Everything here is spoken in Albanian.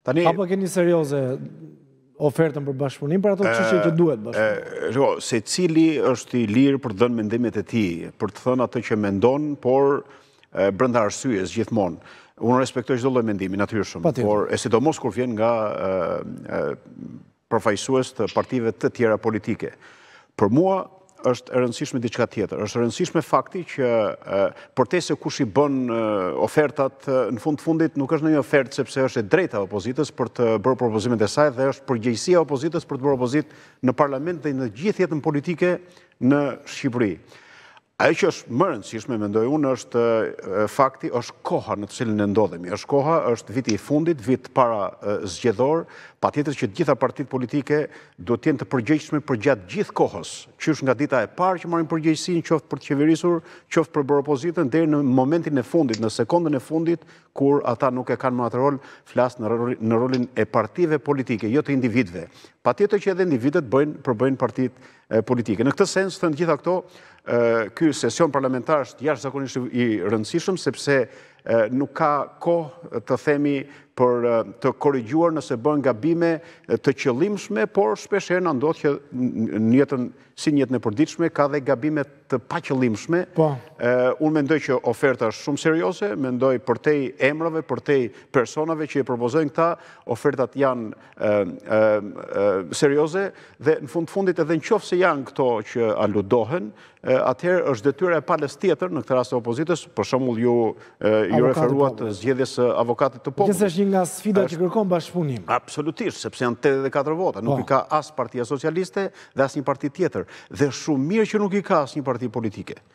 Apo keni serioze ofertën për bashkëpunim për ato çështje që duhet bashkëpunim? Se cili është i lirë për të dhënë mendimet e tij, për të thënë atë që mendon, por brenda arsyes gjithmonë. Unë respektoj çdo lloj mendimi, natyrshëm, por e sidomos kur vjen nga përfaqësues të partive të tjera politike. Për mua është e rëndësishme diçka tjetër. Është e rëndësishme fakti që përtese kush i bën ofertat, në fund të fundit nuk është ndonjë ofertë sepse është e drejta e opozitës për të bërë propozimet e saj dhe është përgjegjësia e opozitës për të bërë opozitë në parlament dhe në gjithë jetën politike në Shqipëri. Ajo që është më rëndësishme, mendoj unë, është fakti, është koha në të cilën ne ndodhemi. Është koha, është viti i fundit, vit para zgjedhor, patjetër që të gjitha partitë politike do të jenë të përgjegjshme për gjatë gjithë kohës, qysh nga dita e parë që marrin përgjegjësinë, qoftë për të qeverisur, qoftë për bërë opozitën, deri në momentin e fundit, në sekondën e fundit, kur ata nuk e kanë më atë rol, flas në rolin e partive politike, jo të individëve. Patjetër që edhe individët përbëjnë partitë politike. Në këtë sens, thënë gjitha këto, ky sesion parlamentar është jashtëzakonisht i rëndësishëm sepse nuk ka kohë të themi për të korrigjuar nëse bën gabime të qëllimshme, por shpesh herë na ndodh që në jetën si në jetën e përditshme ka dhe gabime të paqëllimshme. Unë mendoj që oferta është shumë serioze, mendoj përtej emrave, përtej personave që e propozojnë këta, ofertat janë serioze dhe në fundit edhe nëse janë këto që aludohen, atëherë është detyra e palës tjetër në këtë rast të opozitës, për shembull ju referuat zgjedhjes së avokatit të popullit. Që është një nga sfidat që kërkon bashkëpunim. Absolutisht, sepse janë 84 vota, nuk i ka as Partia Socialiste dhe as një parti tjetër, dhe shumë mirë që nuk i ka as një parti politike.